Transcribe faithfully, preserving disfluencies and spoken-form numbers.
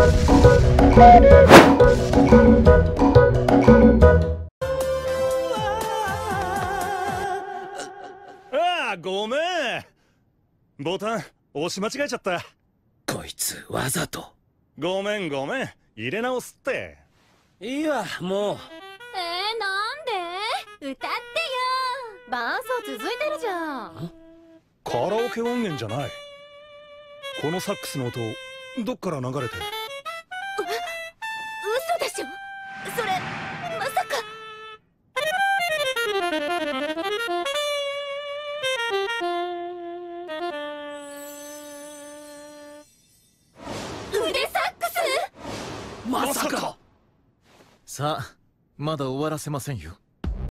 ああ、ごめん。ボタン押し間違えちゃった。 こいつわざと。 ごめんごめん、入れ直すって。 いいわ、もう。 えー、なんで？歌ってよ。伴奏続いてるじゃん。 カラオケ音源じゃない。このサックスの音どっから流れて。 嘘でしょそれ。まさか。腕サックス？ まさか。 さあ、まだ終わらせませんよ。